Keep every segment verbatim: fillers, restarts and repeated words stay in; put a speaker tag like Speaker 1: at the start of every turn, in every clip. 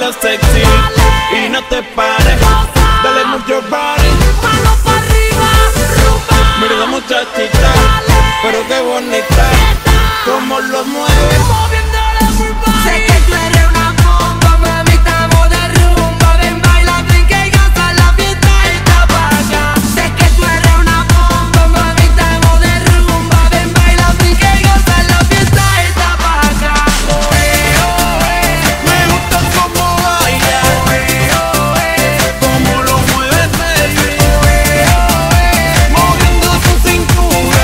Speaker 1: mucho sexy y no te pares. Dale mucho body,
Speaker 2: manos para arriba, rumba.
Speaker 1: mira la muchachita, pero qué bonita, como lo mueve.
Speaker 2: Moviendo la rumba. Sé que tú eres una bomba, mami, estamos de rumba. Ven, baila, brinca y goza, la fiesta está pa' acá. Sé que tú eres una bomba, mami, estamos de rumba. Ven, baila, brinca y goza, la fiesta está pa' acá. Oe, oe,
Speaker 1: Me gusta cómo baila, cómo lo mueves, baby, moviendo tu cintura.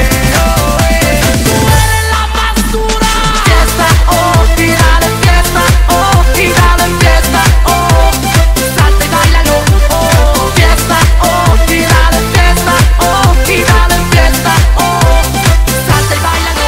Speaker 2: tú eres la más dura. Fiesta, oh, y dale fiesta, oh, y dale fiesta, oh. Salta y bailalo, oh. Fiesta, oh, y dale fiesta, oh, y dale fiesta, oh. Salta y bailalo.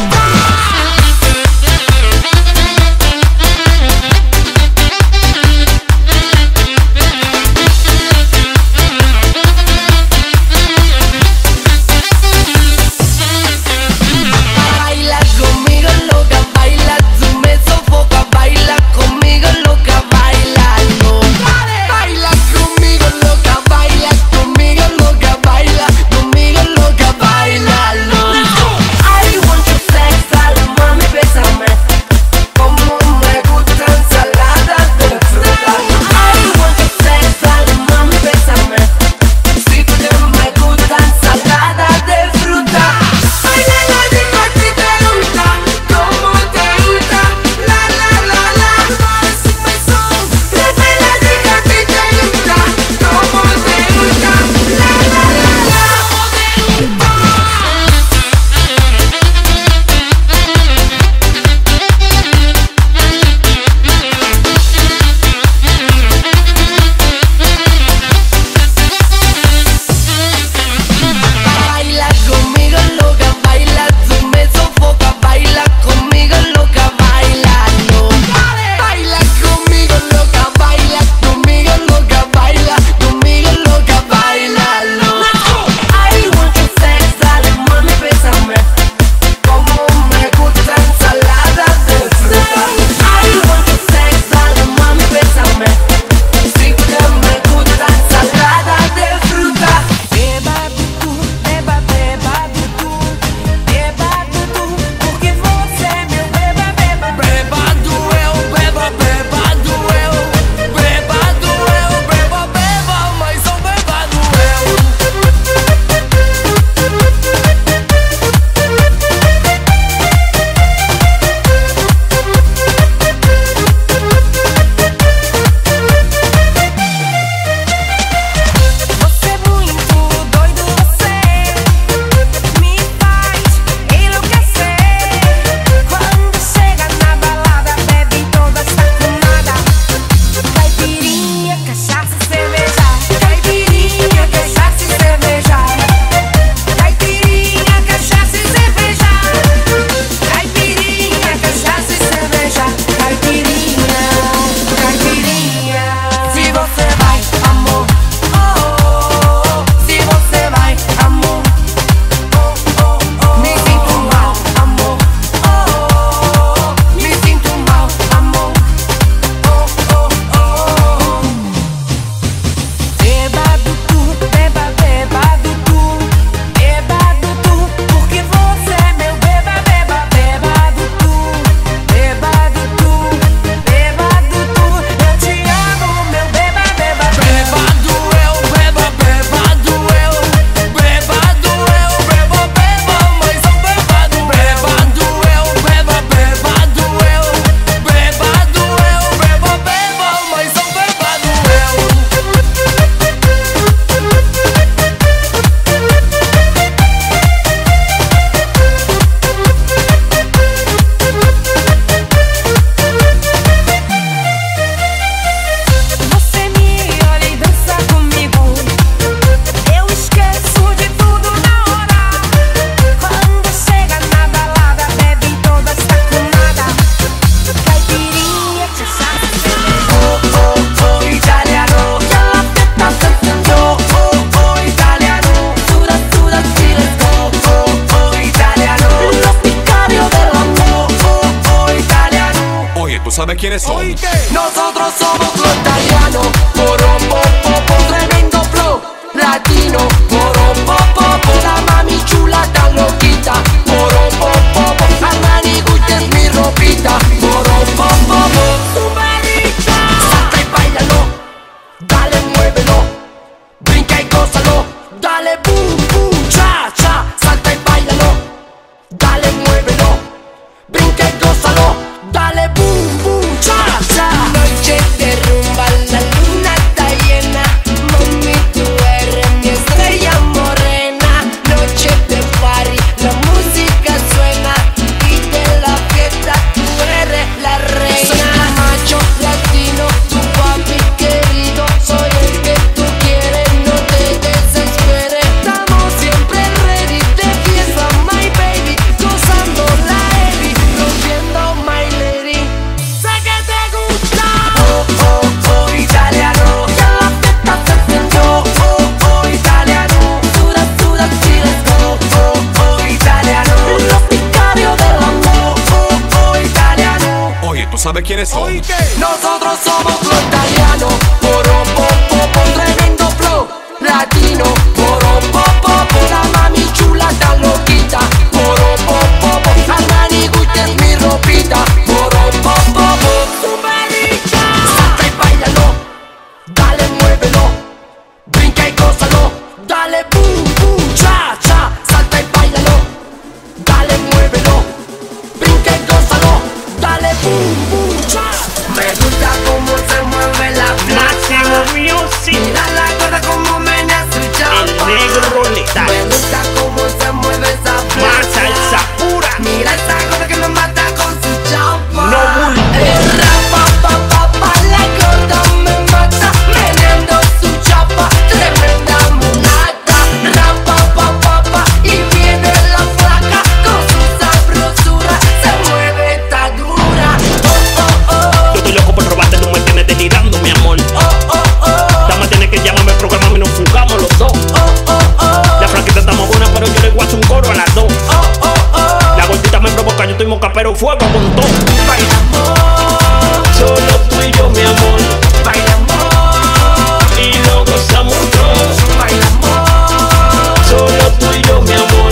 Speaker 2: Baila conmigo, loca, baila, tú me sofocas. Baila conmigo, loca, bailalo. Baila conmigo, loca, baila conmigo, loca, baila conmigo, loca, bailalo. I want your sex, dale, mami, bésame. Como me gusta ensaladas de fruta. I want your sex, dale, mami, bésame. Si te me gusta ensalada de fruta. Baila la disco si te gusta, como te gusta. La la la la, super song. Baila la disco si te gusta, como te gusta. La la la la, baila conmigo, loca, baila, tú me sofocas. Baila conmigo, loca, bailalo. Baila conmigo, loca, baila conmigo, loca, baila conmigo, loca, bailalo. I want your sex, dale, mami, bésame. Como me gusta ensalada de fruta. I want your sex, dale, mami, bésame. Si te me gusta ensalada de fruta. Beba tudo, beba, beba tudo. Beba tudo, porque você é meu beba, beba. Beba do eu, beba, beba do eu. Beba do eu, beba, beba, mas sou beba do eu. Você é muito doido, você me faz enlouquecer. Quando chega na balada, bebe toda sacunada. Caipirinha, cachaça e cerveja. Caipirinha, cachaça e cerveja. Caipirinha, cachaça e cerveja. Caipirinha, cachaça e cerveja. Caipirinha, caipirinha. Se você vai, amor, oh, oh, oh. Se você vai, amor, oh, oh, oh. Me sinto mal, amor, oh, oh, oh. Me sinto mal, amor, oh, oh, oh. Beba do tu, beba, beba do tu. Beba do tu, porque você é meu beba, beba, beba do tu. Beba do tu, beba do tu. Eu te amo, meu beba, beba, beba do eu, beba, beba do eu. Beba do eu, beba, beba, mas sou beba do beba do eu, beba, beba do eu. Beba do eu, beba, beba, mas sou beba do eu. Você me olha e dança comigo. Eu esqueço de tudo na hora. Quando chega na balada, bebe toda sacunada. Caipirinha, cachaça e cerveja. Oh, oh, oh, italiano. Que ela fiesta cantando. Oh, oh, italiano. Suda, suda, si, let's go. Oh, oh, italiano. Lo sicario del amor. Oh, oh, italiano.
Speaker 3: Oye, ¿tú sabes quiénes son?
Speaker 2: Nosotros Nosotros somos los italianos. Poropopopo, tremendo flow latino. Poropopopo, la mami chula tan loquita. Poropopopo, Armani Gucci es mi ropita. Poropopopo, superita. Salta y bailalo, dale muévelo, brinca y gózalo, dale boom boom cha cha. Salta y bailalo, dale muévelo, brinca y gózalo, dale boom boom cha cha. Noche de rumba, la luna está llena, mami tú eres mi estrella morena. Noche de party, la música suena y de la fiesta tú eres la reina. Soy tu macho latino, tu papi querido, soy el que tú quieres, no te desesperes. Estamos siempre ready de fiesta, my baby, gozando la heavy, rompiendo my lady. Sé que te gusta. Oh, oh, oh, italiano, ya la fiesta se encendió. Oh, oh, italiano, suda, suda, sí, let's go. Oh, oh, italiano, los sicarios del amor. Oh, oh, italiano.
Speaker 3: Oye, ¿tú sabes quiénes son?
Speaker 2: Nosotros somos los italianos. Poropopopo, tremendo flow latino. Poropopopo, la mami chula tan loquita. Poropopopo, Armani Gucci es mi ropita. Poropopopo, superita. Salta y bailalo, dale muévelo, brinca y gózalo, dale boom boom cha cha. Salta y bailalo, dale muévelo, brinca y gózalo, dale boom boom cha. Me gusta cómo se mueve la
Speaker 4: Máximo
Speaker 2: plaza.
Speaker 4: Music,
Speaker 2: Mira la cuerda como menea su
Speaker 4: el
Speaker 2: chapa.
Speaker 4: negro letal,
Speaker 2: Me gusta cómo se mueve esa
Speaker 4: más
Speaker 2: plaza.
Speaker 4: salsa pura.
Speaker 2: Mira esa gorda que me mata con su chapa.
Speaker 4: No bulto.
Speaker 2: El rapa pa pa pa, la gorda me mata meneando su chapa. Tremenda mulata. Rapa pa pa pa y viene la flaca con su sabrosura. Se mueve esta dura. Oh oh oh.
Speaker 4: Yo estoy loco por robarte, tú me tienes delirando, mi amor.
Speaker 2: Oh oh oh.
Speaker 4: Dama tiene que llamarme, programarme y nos fugamos los dos.
Speaker 2: Oh oh oh.
Speaker 4: La flaquita está más buena, pero yo le voy a hacer un coro a las dos.
Speaker 2: Oh oh oh.
Speaker 4: La gordita me provoca, yo estoy moca, pero fuego con todo.
Speaker 2: Bailamos,
Speaker 4: Solo tú y yo, mi amor,
Speaker 2: bailamos,
Speaker 4: y lo gozamos todos.
Speaker 2: bailamos,
Speaker 4: Solo tú y yo, mi amor,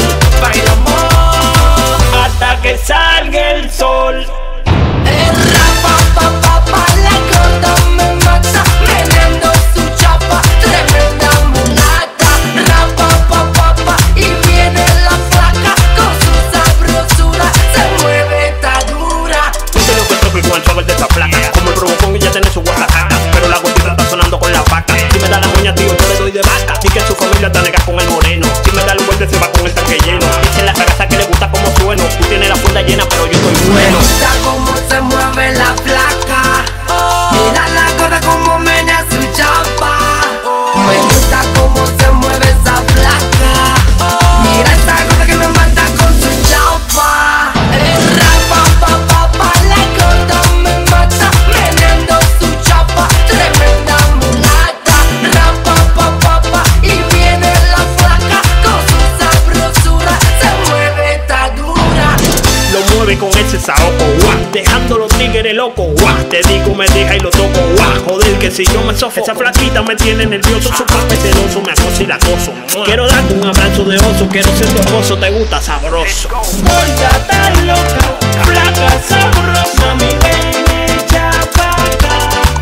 Speaker 2: bailamos.
Speaker 4: hasta que salga el sol.
Speaker 2: El rapa pa pa pa, la gorda me mata meneando su chapa. Tremenda mulata. Rapa pa pa pa y viene la flaca con su sabrosura. Se mueve esta dura.
Speaker 4: Tú te lo cuento con el suave de esta placa. Como el provocón y ya tiene su guatacaca. Pero la gordita está sonando con la vaca. Si me da la moña, tío, yo le doy de vaca. Y que su familia está nega con el moreno. Si me da el vuelta, se va con el tanque lleno. Dice la cagaza que le gusta como sueno. Tú tienes la funda llena, pero yo estoy
Speaker 2: Me
Speaker 4: bueno.
Speaker 2: gusta cómo se mueve la placa. Mira la gorda como menea su chapa. Me gusta cómo se mueve esa placa. Mira esa gorda que me mata con su chapa. El rapa pa pa pa, la gorda me mata meneando su chapa. Tremenda mulata. Rapa pa pa pa y viene la flaca con su sabrosura. Se mueve esta dura.
Speaker 4: Lo mueve con ese saoco, guau, dejando los tigres locos, guau. Te digo, me deja y lo toco, guau. Joder, que si yo me sofoco, esa flaquita me tiene nervioso. Su papá es celoso, me acosa y la acoso. Quiero darte un abrazo de oso, quiero ser tu esposo, te gusta sabroso. Gorda tan loca, flaca sabrosa, mi ven echa pa' acá.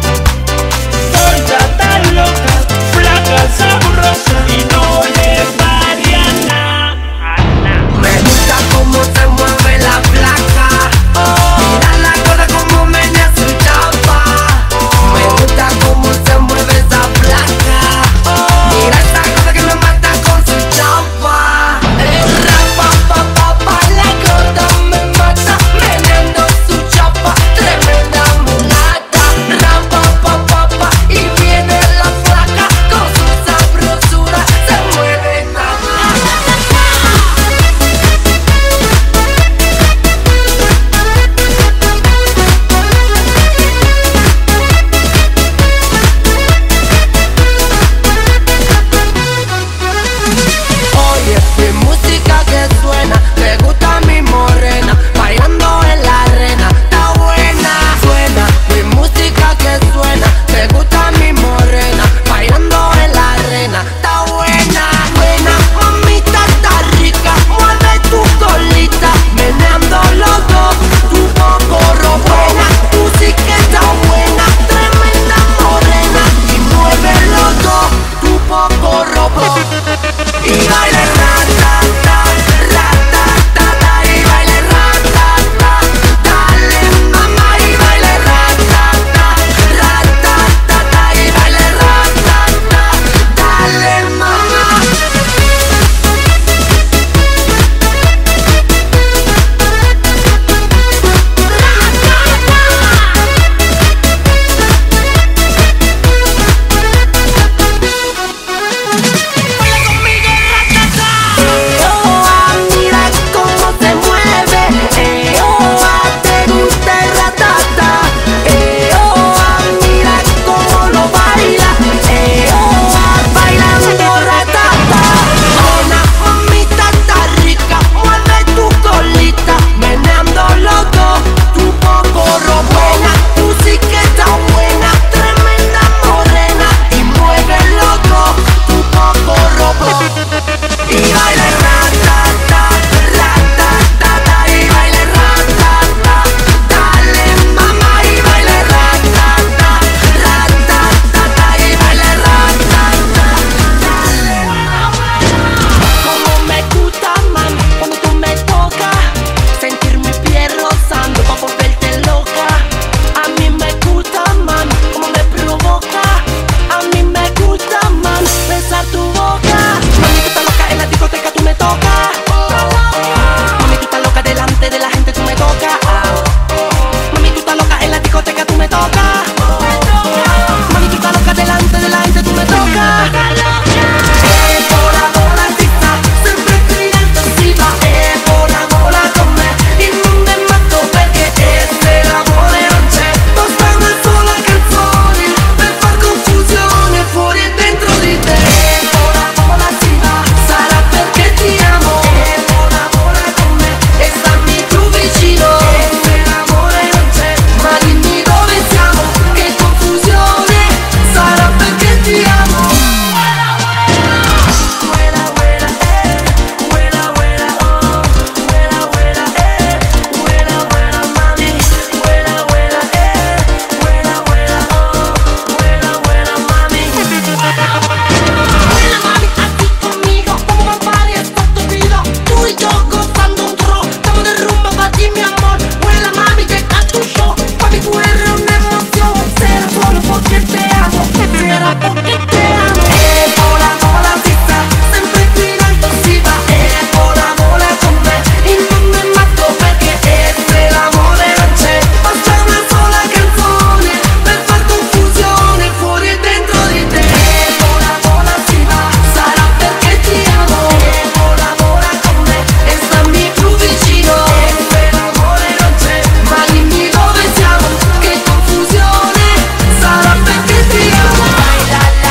Speaker 4: Gorda tan loca, flaca sabrosa, y no le varía nada.
Speaker 2: Me gusta cómo se mueve la placa. Mira la gorda como menea su chapa. Me gusta cómo se mueve esa placa. Mira esa gorda que me mata con su chapa. El rapa pa pa pa, la gorda me mata meneando su chapa. sarà perché te amo. E vola, vola, si sta, sempre più in alto si va. E vola, vola con me, il mondo è matto perché e se l'amore non c'è, basta una sola canzone per far confusione fuori e dentro di te. E vola, vola, si va, sarà perché ti amo. E vola, vola con me e stammi più vicino. E se l'amore non c'è, ma dimmi dove siamo, che confusione, sarà perché ti amo. Baila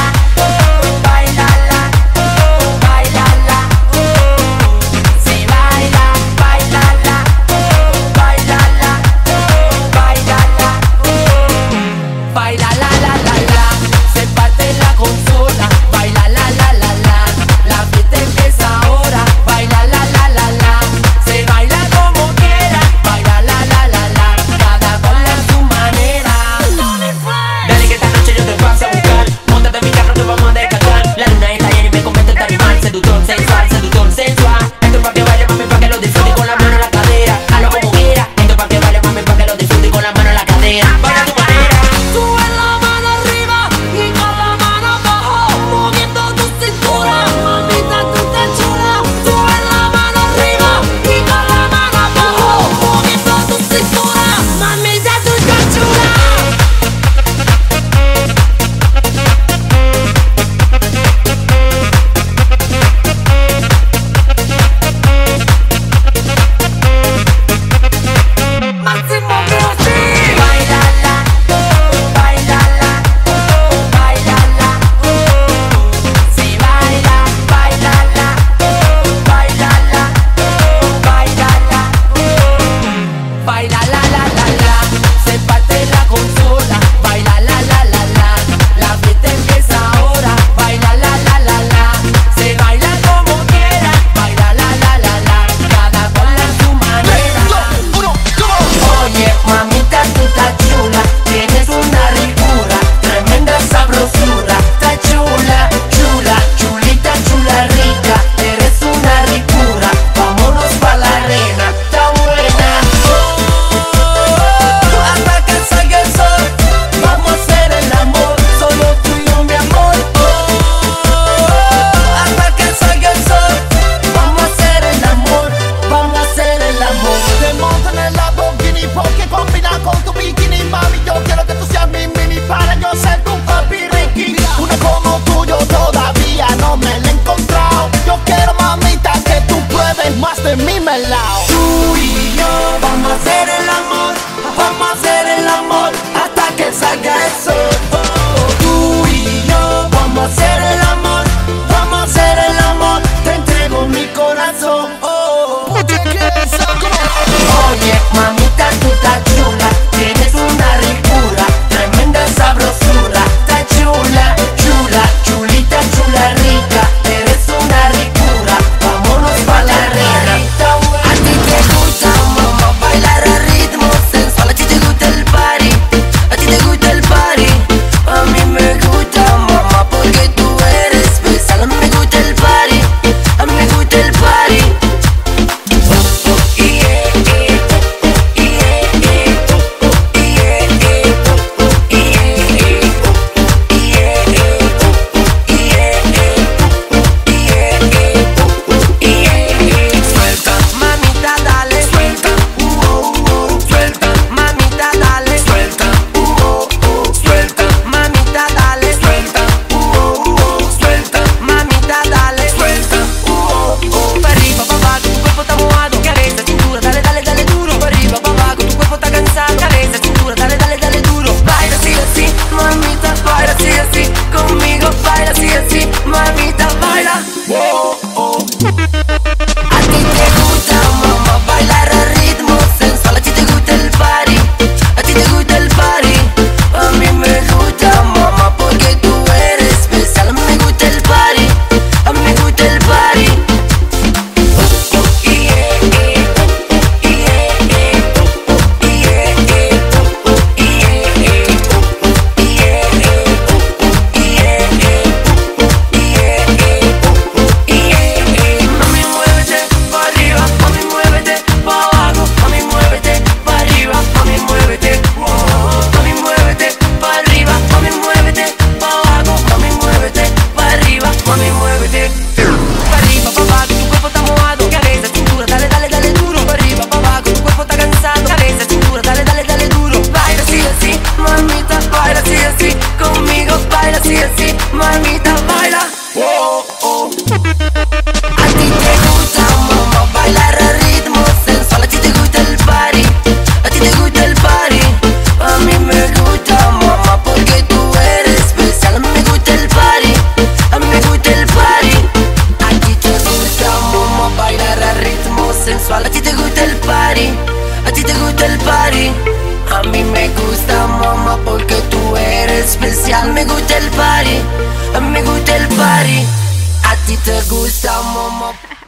Speaker 2: el party, a mí me gusta el party. A ti te gusta, momo.